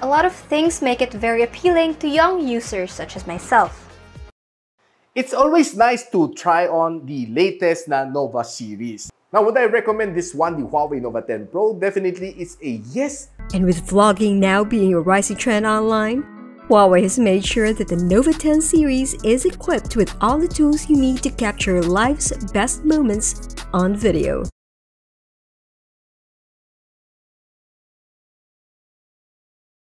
A lot of things make it very appealing to young users such as myself. It's always nice to try on the latest na Nova series. Now, would I recommend this one, the Huawei Nova 10 Pro? Definitely it's a yes. And with vlogging now being a rising trend online, Huawei has made sure that the Nova 10 series is equipped with all the tools you need to capture life's best moments on video.